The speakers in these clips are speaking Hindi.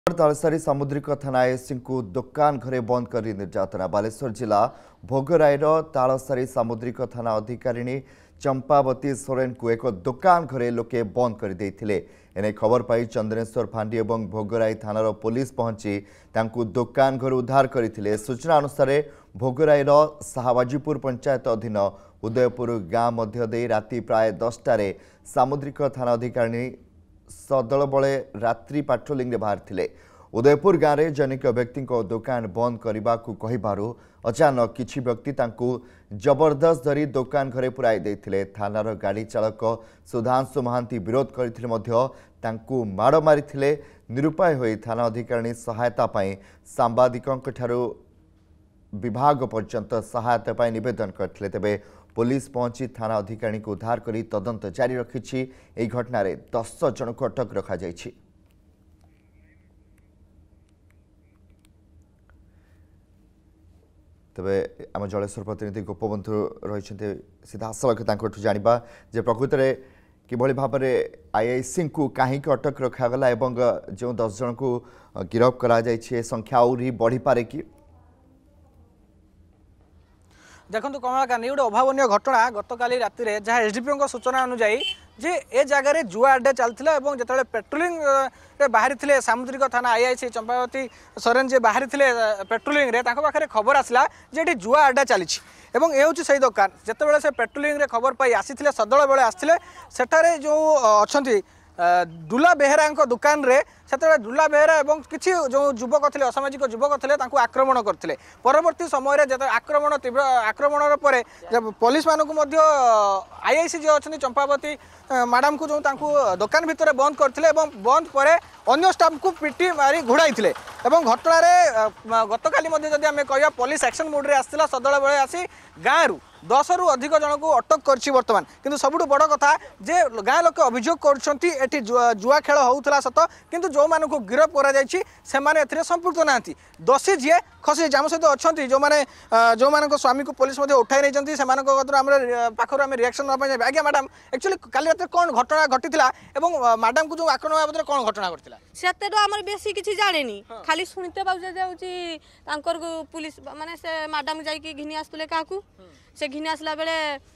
तालसारी सामुद्रिक थाना एससी को दुकान घरे बंद कर निर्यातना। बालेश्वर जिला भोगराईर तालसारी सामुद्रिक थाना अधिकारिणी चंपावती सोरेन को एक दुकान घरे लोके बंद कर देथिले। एने खबर पाई चंद्रेश्वर फांडी और भोगराई थानार पुलिस पहुंची तांकु दुकान घर उद्धार करथिले। सूचना अनुसार भोगराईर शाहबाजीपुर पंचायत अधीन उदयपुर गाँ मध्य दे राति प्राय 10टारे सामुद्रिक थाना अधिकारिणी सदल बले रात्रि पाट्रोलिंग बाहर थिले। उदयपुर गाँव में जनिक व्यक्ति दुकान बंद करने को कहिबारु अचानक किछि व्यक्ति तांकु जबरदस्त धरी दुकान घरे पुराई देथिले। थानार गाड़ी चालक सुधांशु महांती विरोध करथिले मध्य तांकु माड़ मारिथिले। निरुपाय होई थाना अधिकारिणी सहायता पाई सांबादिकंक ठारू विभाग पर्यंत सहायता पाई निवेदन करथिले। तेबे पुलिस पहुंची थाना अधिकारी को उद्धार करी तदंत जारी रखिछि। एही घटना रे 10 जन को अटक रखा जाइछि। तबे आम जलेश्वर प्रतिनिधि गोपबंधु रही सीधा सलख जानिबा जे प्रकृत में किभली भाव में आईआईसी को कहीं अटक रखागला एवं जो 10 जन को गिरफ्त करा जाइछि संख्या आउरी बढ़ी पारे कि देखो कमलाकांत गोटे अभावन घटना गतकाली राति में जहाँ एसडीपीओ सूचना अनुजाई जे ए जगह जुआ अड्डा चलता और जो पेट्रोलिंग बाहरी थे सामुद्रिक थाना आईआईसी चंपावती सोरेन जे बाहरी थे पेट्रोलिंग रे पाखे खबर आसला जे जुआ अड्डा चली ये हूँ से दुकान जिते से पेट्रोलिंग रे खबर पाई आसी सदल बेले आसते सेठारे जो अच्छा डुला बेहेरा दुकान रे से डुला बेहेरा और किसी जो युवक थे असामाजिक युवक थे आक्रमण करते परवर्ती समय आक्रमण तीव्र आक्रमण पर पुलिस मानक आईआईसी जो अच्छा चंपावती मैडम को जो दुकान भितर बंद करते बंद पर अन्य स्टाफ को पिटी मारी घोड़ाई घटना गतकाली आम कह पुलिस एक्शन मोड आसला सदल बेले आसी गाँव 10 रु अधिक जन को अटक करछि वर्तमान। किंतु सबुठ बड़ कथा जे गाँ लोक अभियोग कर जुआ खेल होउथला सत किंतु जो मान को गिरफ्त करा जायछि से माने एथिरे संपुक्त नांती दोषी जी खसी जाम सहित अच्छी जो माने जो मान स्वामी को पुलिस उठाई नहीं से पाखर आम रिएक्शन नापा। आज्ञा मैडम एक्चुअली काली रात कौन घटना घटीला एवं मैडम को जो आक्रमण बाबद कौन घटना घटीला सेते तो हमर बेसी किछि जानेनी खाली सुनते पाउजे जाउची तांकर पुलिस माने से मैडम जाई कि घिनी आस्तले काकू से घिनी आसला बेले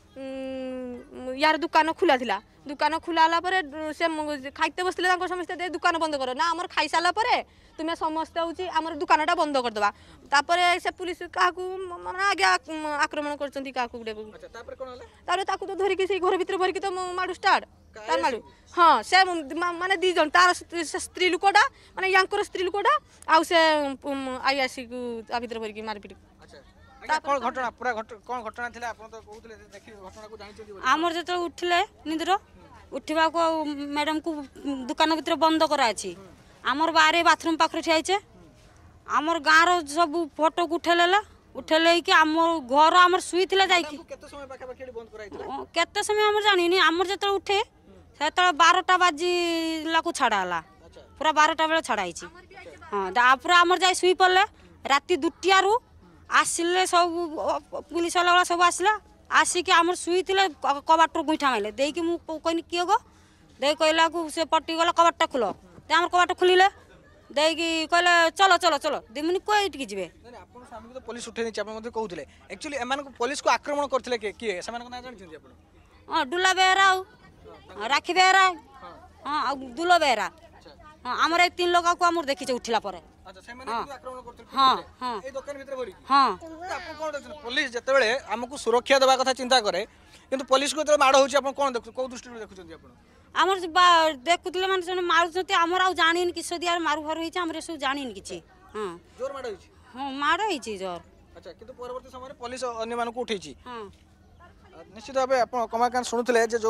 यार दुकान खुला थिला दुकान खुला होला परे से खाइते बसले तांको समस्त दे दुकान बंद करो ना हमर खाइ साला परे तुमे समस्त होची हमर दुकानटा बंद कर दबा तापरे से पुलिस काकू माने आगे आक्रमण करचंती काकू गुडे अच्छा तापरे कोन होला तारे ताकू तो धरि के से घर भीतर भरि के तो माडू स्टार्ट तार माडू हां से माने दी जन तार स्त्री लुकोडा माने यांकर स्त्री लुकोडा आ से आईआईसी को आ भीतर भरि के मारपीट कौन घटना पूरा कौन घटना थिला आपन तो कहउतले देखि घटना को जानि चंदी हमर जत उठले निद्र उठिबा को मैडम को दुकान भीतर बंद करा अछि हमर बारे बाथरूम पाखरे ठियाइछे हमर गाँव रो सब फोटो को उठेले कि हमर घर हमर सुई थिला जाई कि केते समय पाखा पाखी बंद कराइथिला केते समय हमर जानिनी हमर जत उठे सेत 12टा बाजी ला को छाड़ा हला पूरा 12टा बेले छाड़ाइछि हां तापर हमर जाई सुई पड़ले राति 2टा रु आसिले सब पुलिस वाला सब आसला आसिक आमर शुई कबाटर गुईठा मारे देकी मुझे किए गो दे कहला को से पट्टी गला कबाटा खोल आम कबाट खोलिले देकी कहले चलो चलो चलो दिमुनि कई जी पुलिस उठे कहते एक्चुअली एमान को पुलिस को आक्रमण करथिले के किए से ना जानि आपण हां डुला बेहरा राखी बेहरा हां दुलो बेहरा हां हमर 3 लोग को हमर देखि उठिला पर अच्छा से माने आक्रमण करथिले हां हां ए दुकान भीतर भरी हां आपण कोन देखन पुलिस जतेबेले हमकु सुरक्षा देबा कथा चिंता करे किंतु पुलिस को जते माड होची आपण कोन देखु को दृष्टि देखुचंती आपण हमर देखुतले माने जने मारुचते हमर आ जानिन किछो दियार मारु भर होईछ हमरे सब जानिन किछि हां जोर माड होईछ हां माड होईछ जोर अच्छा किंतु परवर्ती समय पुलिस अन्य मानको उठेछि हां निश्चित भाव आप कमलाकांत शुणुले जो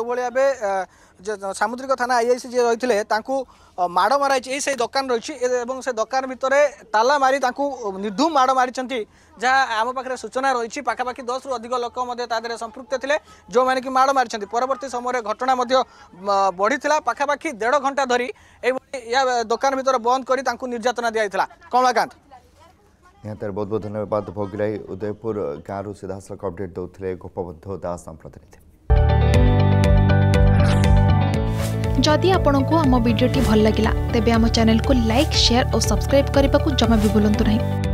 भाई सामुद्रिक थाना आईआईसी जी रही माड़ माराई से दुकान रही से दुकान भितर ताला मारी निर्धूम माड़ मारी जहाँ आम पाखे सूचना रही पाखापाखि 10 रु अधिक लोक संपृक्त थे जो मैंने कि माड़ मारी परवर्ती समय घटना बढ़ी पाखापाखि 1.5 घंटा धरी या दुकान भितर बंद कर निर्यातना दिया कमलाकांत यहाँ तर बहुत बहुत धन्यवाद भोगराई उदयपुर गाँव सीधा सड़क अपडेट दौले गोपबंधु दास प्रतिनिधि। जदि आपंक आम भिडी भल लगा तेब आम चैनल को लाइक शेयर और सब्सक्राइब करने को जमा भी भूलु नहीं।